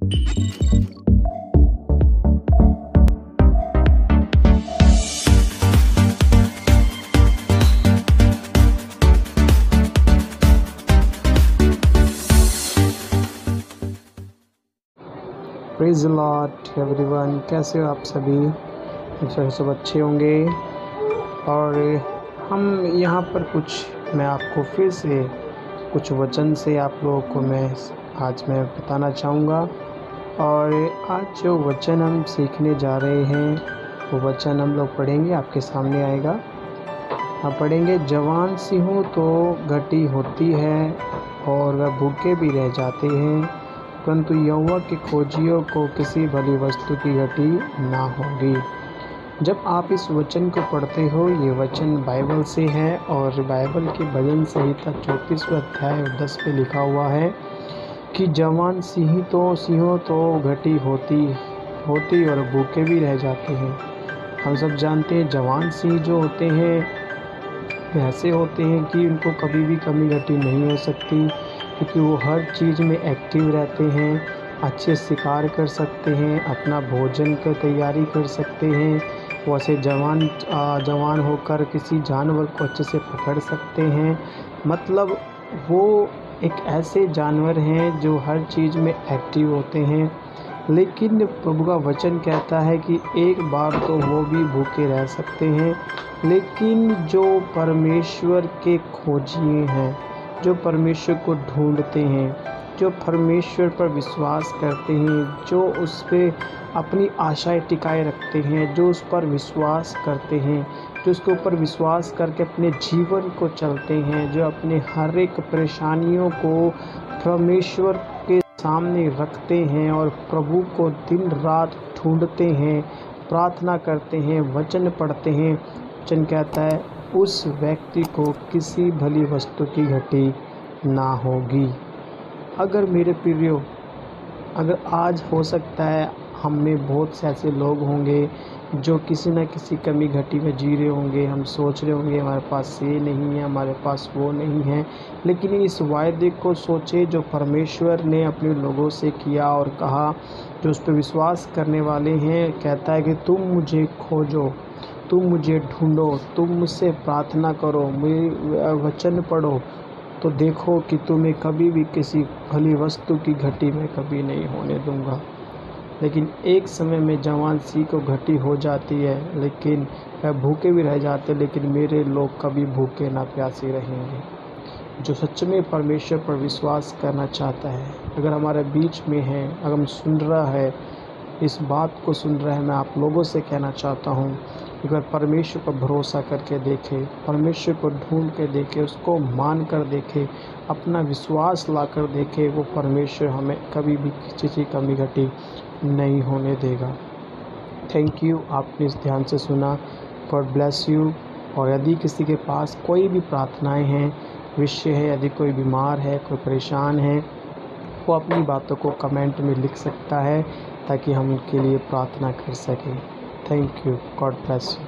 Praise the Lord everyone, कैसे हो आप सभी? सब अच्छे होंगे। और हम यहाँ पर मैं आपको फिर से कुछ वचन से आप लोगों को आज मैं बताना चाहूँगा। और आज जो वचन हम सीखने जा रहे हैं वो वचन हम लोग पढ़ेंगे, आपके सामने आएगा। हम पढ़ेंगे, जवान सिंहों तो घटी होती है और वह भूखे भी रह जाते हैं, परंतु यहोवा के खोजियों को किसी भली वस्तु की घटी ना होगी। जब आप इस वचन को पढ़ते हो, ये वचन बाइबल से है और बाइबल के भजन संहिता 34वें अध्याय 10 पे लिखा हुआ है कि जवान सिंहों तो घटी होती और भूखे भी रह जाते हैं। हम सब जानते हैं जवान सिंह जो होते हैं ऐसे होते हैं कि उनको कभी भी कमी घटी नहीं हो सकती, क्योंकि वो हर चीज़ में एक्टिव रहते हैं, अच्छे शिकार कर सकते हैं, अपना भोजन की तैयारी कर सकते हैं। वो ऐसे जवान होकर किसी जानवर को अच्छे से पकड़ सकते हैं। मतलब वो एक ऐसे जानवर हैं जो हर चीज़ में एक्टिव होते हैं। लेकिन प्रभु का वचन कहता है कि एक बार तो वो भी भूखे रह सकते हैं, लेकिन जो परमेश्वर के खोजी हैं, जो परमेश्वर को ढूंढते हैं, जो परमेश्वर पर विश्वास करते हैं, जो उस पर अपनी आशाएं टिकाए रखते हैं, जो उस पर विश्वास करते हैं, जो उसके ऊपर विश्वास करके अपने जीवन को चलते हैं, जो अपने हर एक परेशानियों को परमेश्वर के सामने रखते हैं और प्रभु को दिन रात ढूंढते हैं, प्रार्थना करते हैं, वचन पढ़ते हैं। वचन कहता है उस व्यक्ति को किसी भली वस्तु की घटी ना होगी। अगर मेरे प्रियो, अगर आज हो सकता है हम में बहुत से ऐसे लोग होंगे जो किसी न किसी कमी घटी में जी रहे होंगे। हम सोच रहे होंगे हमारे पास ये नहीं है, हमारे पास वो नहीं है, लेकिन इस वायदे को सोचे जो परमेश्वर ने अपने लोगों से किया और कहा, जो उस पर विश्वास करने वाले हैं। कहता है कि तुम मुझे खोजो, तुम मुझे ढूंढो, तुम मुझसे प्रार्थना करो, मेरे वचन पढ़ो, तो देखो कि तुम्हें कभी भी किसी भली वस्तु की घटी में कभी नहीं होने दूंगा। लेकिन एक समय में जवान सिंह को घटी हो जाती है, लेकिन वह भूखे भी रह जाते, लेकिन मेरे लोग कभी भूखे ना प्यासे रहेंगे। जो सच में परमेश्वर पर विश्वास करना चाहता है, अगर हमारे बीच में है, अगर हम सुन रहा है, इस बात को सुन रहा है, मैं आप लोगों से कहना चाहता हूँ, अगर परमेश्वर पर भरोसा करके देखे, परमेश्वर को ढूंढ के देखे, उसको मान कर देखे, अपना विश्वास ला कर देखे, वो परमेश्वर हमें कभी भी किसी की कमी घटी नहीं होने देगा। थैंक यू, आपने इस ध्यान से सुना। God bless you. और यदि किसी के पास कोई भी प्रार्थनाएं हैं, विषय है, यदि कोई बीमार है, कोई परेशान है, वो अपनी बातों को कमेंट में लिख सकता है ताकि हम उनके लिए प्रार्थना कर सकें। Thank you. God bless you.